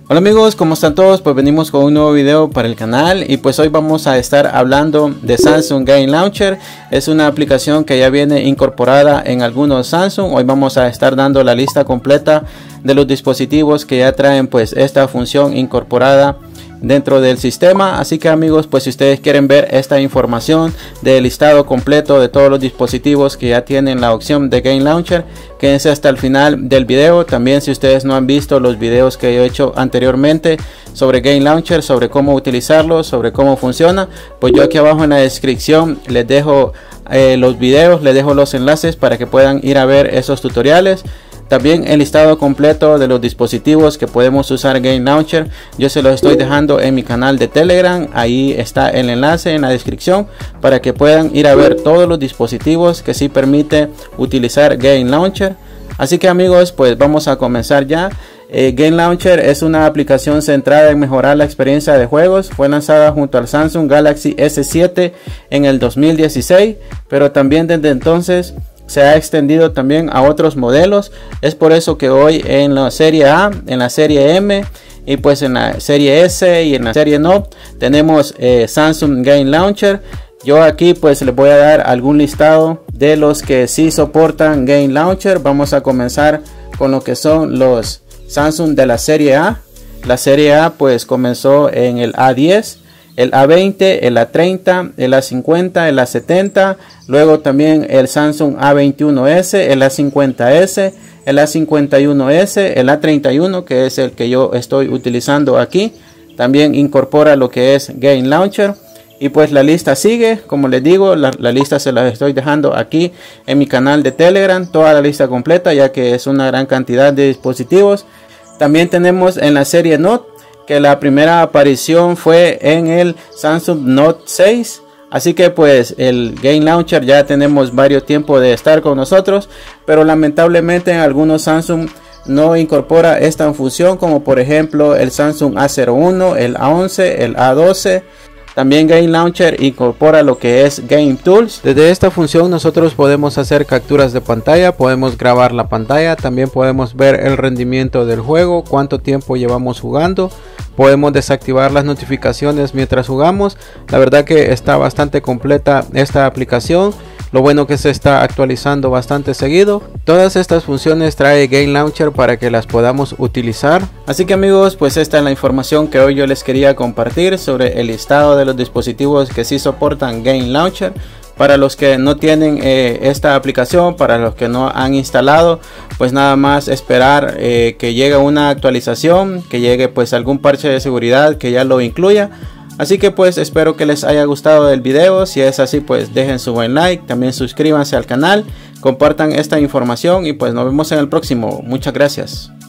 Hola amigos, ¿cómo están todos? Pues venimos con un nuevo video para el canal y pues hoy vamos a estar hablando de Samsung Game Launcher. Es una aplicación que ya viene incorporada en algunos Samsung. Hoy vamos a estar dando la lista completa de los dispositivos que ya traen pues esta función incorporada dentro del sistema. Así que amigos, pues si ustedes quieren ver esta información del listado completo de todos los dispositivos que ya tienen la opción de Game Launcher, quédense hasta el final del video. También si ustedes no han visto los videos que yo he hecho anteriormente sobre Game Launcher, sobre cómo utilizarlo, sobre cómo funciona, pues yo aquí abajo en la descripción les dejo los videos, les dejo los enlaces para que puedan ir a ver esos tutoriales. También el listado completo de los dispositivos que podemos usar Game Launcher, yo se los estoy dejando en mi canal de Telegram. Ahí está el enlace en la descripción para que puedan ir a ver todos los dispositivos que sí permite utilizar Game Launcher. Así que amigos, pues vamos a comenzar ya. Game Launcher es una aplicación centrada en mejorar la experiencia de juegos. Fue lanzada junto al Samsung Galaxy S7 en el 2016, pero también desde entonces se ha extendido también a otros modelos. Es por eso que hoy en la serie A, en la serie M y pues en la serie S y en la serie Note tenemos Samsung Game Launcher. Yo aquí pues les voy a dar algún listado de los que sí soportan Game Launcher. Vamos a comenzar con lo que son los Samsung de la serie A. La serie A pues comenzó en el A10, el A20, el A30, el A50, el A70, luego también el Samsung A21s, el A50s, el A51s, el A31, que es el que yo estoy utilizando aquí. También incorpora lo que es Game Launcher. Y pues la lista sigue, como les digo, la lista se la estoy dejando aquí en mi canal de Telegram, toda la lista completa, ya que es una gran cantidad de dispositivos. También tenemos en la serie Note, que la primera aparición fue en el Samsung Note 6. Así que pues el Game Launcher ya tenemos varios tiempos de estar con nosotros, pero lamentablemente en algunos Samsung no incorpora esta función, como por ejemplo el Samsung A01, el A11, el A12. También Game Launcher incorpora lo que es Game Tools. Desde esta función nosotros podemos hacer capturas de pantalla, podemos grabar la pantalla, también podemos ver el rendimiento del juego, cuánto tiempo llevamos jugando. Podemos desactivar las notificaciones mientras jugamos. La verdad que está bastante completa esta aplicación. Lo bueno que se está actualizando bastante seguido. Todas estas funciones trae Game Launcher para que las podamos utilizar. Así que amigos, pues esta es la información que hoy yo les quería compartir sobre el listado de los dispositivos que sí soportan Game Launcher. Para los que no tienen esta aplicación, para los que no han instalado, pues nada más esperar que llegue una actualización, que llegue pues algún parche de seguridad que ya lo incluya. Así que pues espero que les haya gustado el video. Si es así, pues dejen su buen like, también suscríbanse al canal, compartan esta información y pues nos vemos en el próximo. Muchas gracias.